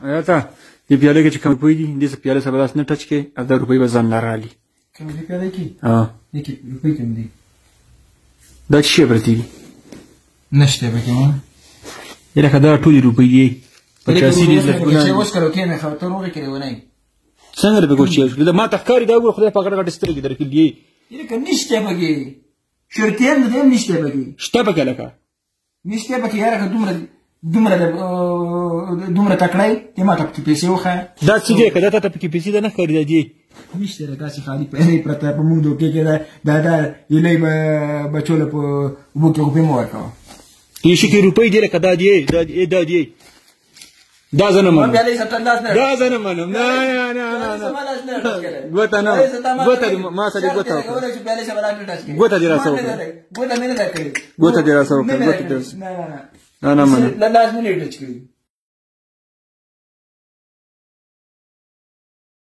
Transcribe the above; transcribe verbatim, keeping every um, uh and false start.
آیا ته دې پیالې کې چې کوم روپۍ دي دې پیالې سره لاس نه ټچ کې او دا روپۍ به ځان نه رالي کوم دې پیالې کې ها دې کې روپۍ کوم دي دا څه پرتی دي نشته به کوم یره کدا ټولې روپۍ دي پچاسی دي چې اوس کړو کې نه خاطر وګړي کړي ونه څنګه به کوشش دا ما تخکاری دا وګړه خدای په غړ غړ سترګې درکې دی یره که نشته بګي شرطیان دې نشته بګي شته بګه لکه نشته بګي یاره که دومره دومره دومره تکړای ته ما ته پیسې وخه دا څه دی کدا ته په پیسې ده نه خرید دی نشته دا چې خالي په پرته په موږ دوکې کې دا دا یلې بچول په وګ کې په مور کا یې شي کې روپۍ دی کدا دی دا دا دی دا زنه منم دا زنه منم نه نه نه نه ګوته نه ګوته ما سره ګوته ګوته دی راسو ګوته مې نه کړی ګوته دی راسو ګوته نه نه منم لازم نه ډچ کړی